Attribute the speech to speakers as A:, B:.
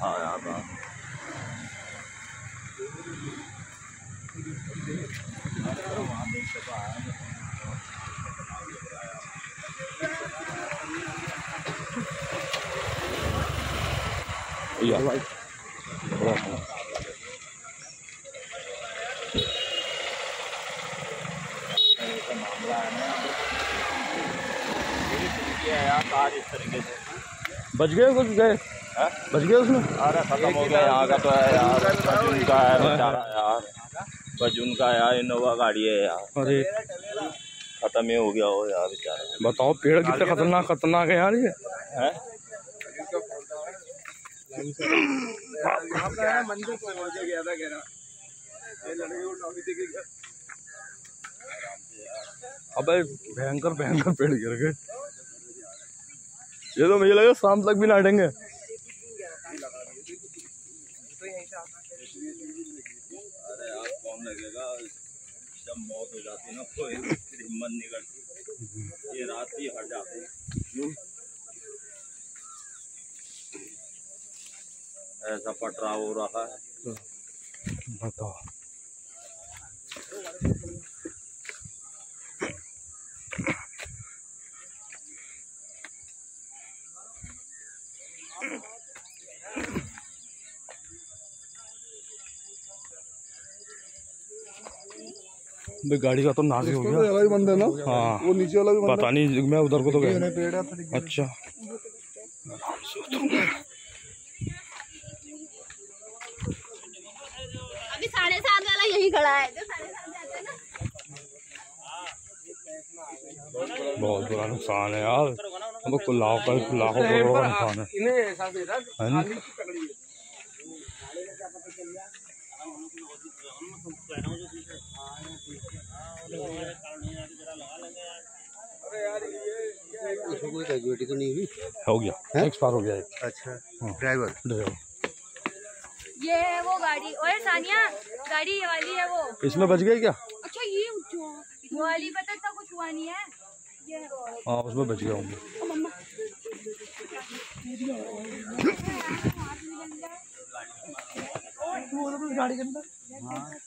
A: हाँ यार मामला है ना यार, आज इस तरीके से
B: बच गए, कुछ गए बच गए उसमें।
A: अरे खत्म हो गया यहाँ का तो है यार, बजून का है बेचारा यार, बजून का यार, इनोवा गाड़ी है यार।
B: अरे
A: खत्म ही हो गया हो यार बेचारा।
B: बताओ पेड़ कितने खतरनाक है यार ये
A: है।
B: अबे भयंकर पेड़ गिर गए। ये तो मुझे लगा शाम तक भी ना हटेंगे।
A: अरे यार कौन लगेगा जब मौत हो जाती है ना, कोई हिम्मत नहीं करती, ये रात ही हट जाते हैं। ऐसा पटरा हो रहा है।
B: बताओ गाड़ी का तो नाश हो गया।
C: वाला भी बंद है ना।
B: हाँ
C: वो नीचे वाला भी बंद
B: पता नहीं, मैं उधर को तो गया। अच्छा
D: अभी 7:30 वाला यही खड़ा है, जो 7:30 जाते हैं ना।
B: बहुत बुरा नुकसान है यार, हम को लाखों करोड़ों का नुकसान है।
C: कोई कैजुअलिटी तो नहीं हुई?
B: हो गया, एक्सपायर हो गया एक।
C: अच्छा ड्राइवर
D: ये है वो गाड़ी। और सानिया गाड़ी ये वाली है वो।
B: इसमें बच गई क्या?
D: अच्छा ये वो वाली पता था, कुछ हुआ नहीं है ये।
B: हाँ उसमें बच गया होंगे।
C: गाड़ी के अंदर